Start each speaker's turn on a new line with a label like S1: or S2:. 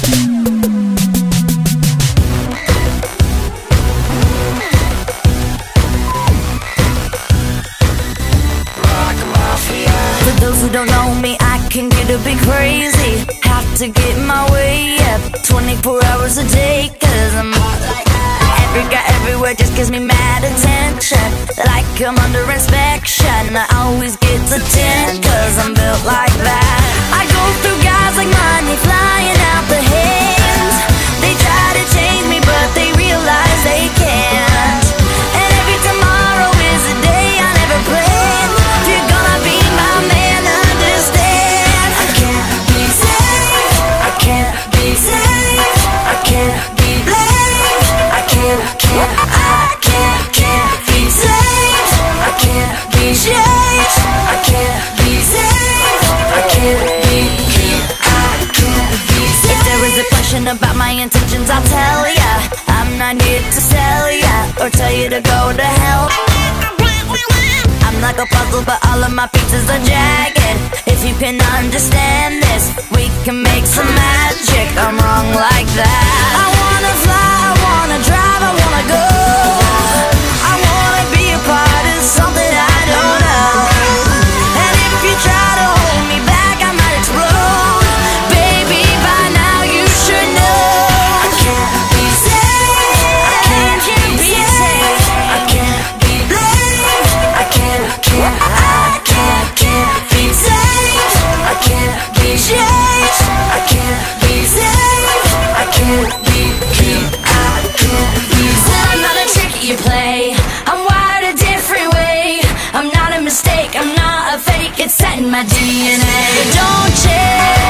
S1: For those who don't know me, I can get a bit crazy. Have to get my way up 24 hours a day, cause I'm hot like that. Every guy everywhere just gives me mad attention, like I'm under inspection. I always get to 10, cause I'm built like that. I go through guys like money flying out the hands. They try to change me, but they realize they can't. And every tomorrow is a day I never planned. If you're gonna be my man, understand. I can't be safe, I can't be safe, I can't be blamed. I can't be safe, I can't be changed. I can't be safe, I can't be safe. If there is a question about my intentions, I'll tell ya. I'm not here to sell ya or tell you to go to hell. I'm like a puzzle, but all of my pieces are jagged. If you can understand this, we can make some magic. I'm wrong like that. I wanna fly, I wanna drive, I wanna go. I wanna be a part of something I don't know. And if you try to hold me back, I might explode. Baby, by now you should know. I can't be safe, I can't be safe, I can't be blamed. I can't be safe, I can't be changed. I can't be safe, I can't be safe. I'm not a trick you play, I'm wired a different way. I'm not a mistake, I'm not a fake, it's set in my DNA. Don't change.